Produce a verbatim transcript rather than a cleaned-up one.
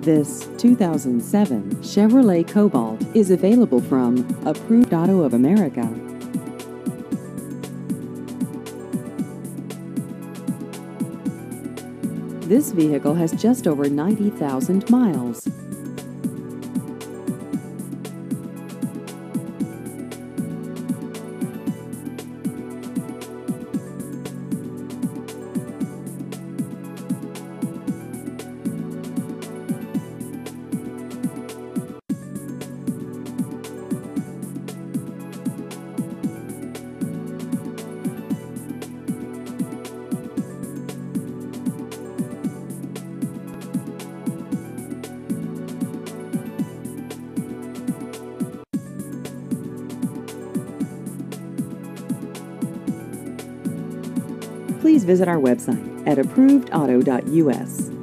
This two thousand seven Chevrolet Cobalt is available from Approved Auto of America. This vehicle has just over ninety thousand miles. Please visit our website at approved auto dot U S.